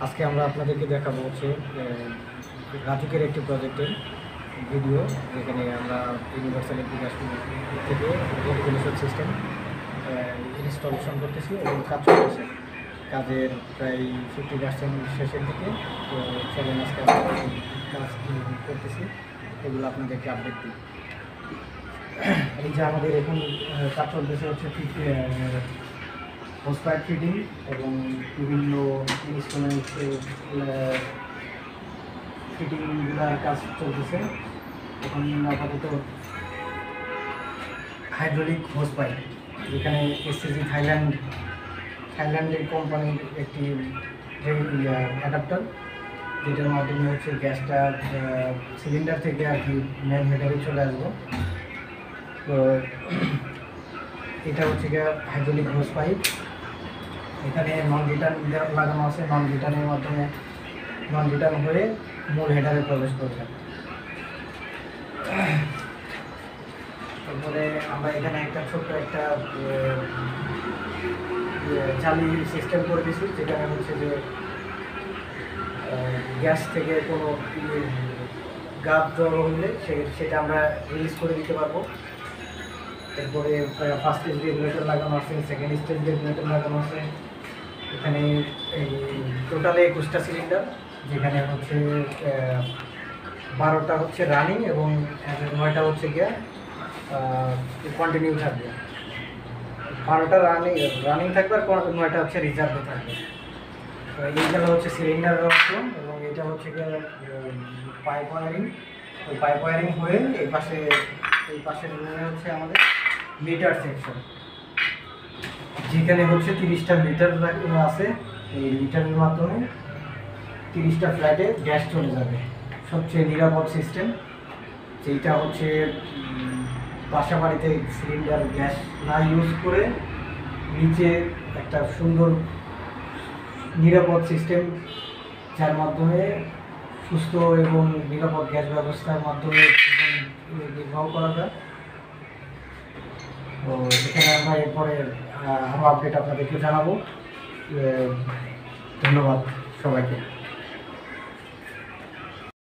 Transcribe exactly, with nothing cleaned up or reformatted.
আজকে আমরা আপনাদেরকে দেখাবো হচ্ছে রাজুকের একটি প্রজেক্টের ভিডিও, যেখানে আমরা ইউনিভার্সাল অ্যাপ্লিকেশন থেকে ভেন্টিলেশন সিস্টেম ইনস্টলেশন করতেছি এবং কাজ চলতেছে। কাজের প্রায় ফিফটি পার্সেন্ট শেষের দিকে। তো চলেন আজকে কাজ করতেছি, এগুলো আপনাদেরকে আপডেট দিই। এই যে আমাদের এখন কাজ চলতেছে হচ্ছে হোস পাইপ ফিটিং এবং বিভিন্ন ইনস্ট্রুমেন্ট ফিটিংগুলোর কাজ চলতেছে। এখন আপাতত হাইড্রোলিক হোস পাইপ, যেখানে এসএসজি থাইল্যান্ড থাইল্যান্ডের কোম্পানির একটি অ্যাডাপ্টার, যেটার মাধ্যমে হচ্ছে গ্যাসটা সিলিন্ডার থেকে আর কি মেন হেডারে চলে আসবো। তো এটা হচ্ছে গিয়ে হাইড্রোলিক হোস পাইপ। এখানে নন রিটার্ন লাগানো আছে, নন রিটার্নের মাধ্যমে নন রিটার্ন হয়ে মূল হেডারে প্রবেশ করবে। তারপরে আমরা এখানে একটা ছোট্ট একটা জালি সিস্টেম করে দিয়েছি, যেখানে হচ্ছে যে গ্যাস থেকে কোনো গাপ জড়ো হলে সেটা আমরা রিলিজ করে দিতে পারবো। তারপরে ফার্স্ট স্টেজ রেগুলেটর লাগানো আছে, সেকেন্ড স্টেজ রেগুলেটর লাগানো আছে। এখানে এই টোটালে একুশটা সিলিন্ডার, যেখানে হচ্ছে বারোটা হচ্ছে রানিং এবং নয়টা হচ্ছে গিয়া কন্টিনিউ থাকবে। বারোটা রানিং রানিং থাকবে আর নয়টা হচ্ছে রিজার্ভে থাকবে। তো এইগুলো হচ্ছে সিলিন্ডার অংশ এবং এটা হচ্ছে গিয়ে পাইপ ওয়ারিং। ওই পাইপ ওয়ারিং হয়ে এই পাশে এই পাশের রুমে হচ্ছে আমাদের মিটার সেকশন, যেখানে হচ্ছে তিরিশটা মিটার আছে। এই মিটারের মাধ্যমে তিরিশটা ফ্ল্যাটে গ্যাস চলে যাবে। সবচেয়ে নিরাপদ সিস্টেম, যেটা হচ্ছে বাসা বাড়িতে সিলিন্ডার গ্যাস না ইউজ করে নিচে একটা সুন্দর নিরাপদ সিস্টেম, যার মাধ্যমে সুস্থ এবং নিরাপদ গ্যাস ব্যবস্থার মাধ্যমে নির্বাহ করা যায়। তো এখানে আমরা এরপরে আরও আপডেট আপনাদেরকে জানাবো। ধন্যবাদ সবাইকে।